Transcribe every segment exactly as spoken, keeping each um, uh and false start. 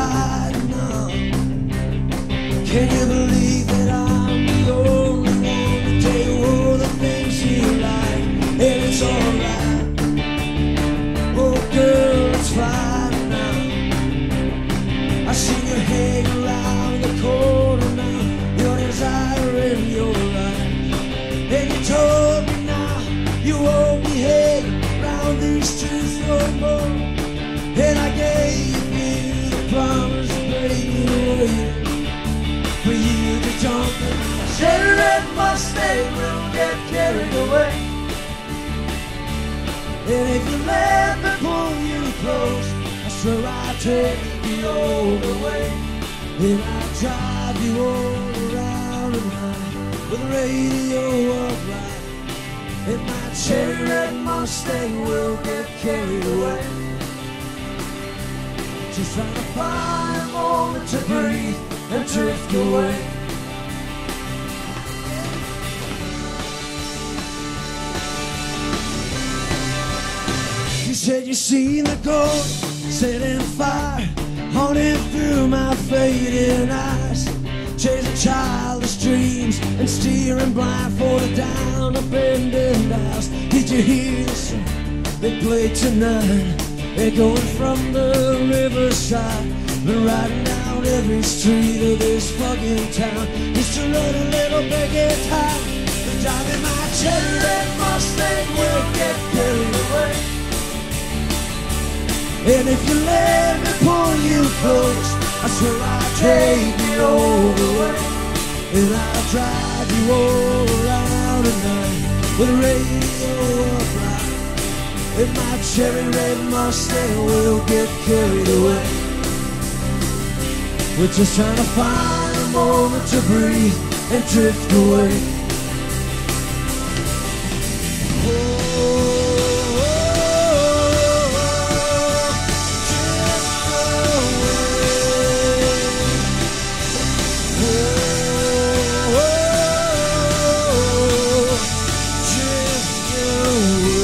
fighting on. Can you believe that I'm the only one to tell you all the things you like? And it's alright. Oh girl, it's fine now. I see you hang around the corner now. Your desire in your eyes. And you told me now you won't be hanging around these streets no more. And I gave you the promise, baby, waiting for you to jump in. I said that Mustang will get carried away. And if you let me pull you close, I swear I'll take you all the way. And I'll drive you all around at night with the radio upright. And my cherry red Mustang will get carried away. Just trying to find a moment to breathe and drift away. You said you seen the gold setting fire, haunting through my fading eyes, chasing childish dreams and steering blindfolded down a bending house. Did you hear the song they played tonight? Echoing from the riverside, been riding down every street of this fucking town. Used to run a little bit guitar, but driving my cherry red Mustang will get carried away. And if you let me pull you close, I swear I'll take you all the way. And I'll drive you all around at night with the radio upright. And my cherry red Mustang will get carried away. We're just trying to find a moment to breathe and drift away. Oh, oh, oh, drift away. Oh, oh, drift away.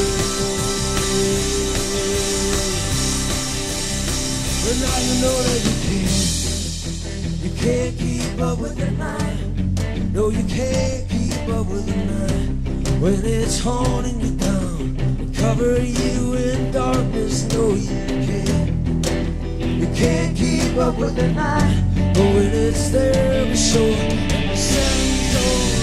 But now you know that you can't, you can't keep up with the night. No, you can't keep up with the night when it's haunting you down and covering you in darkness. No, you can't, you can't keep up with the night, but when it's there, be sure and the sun's over.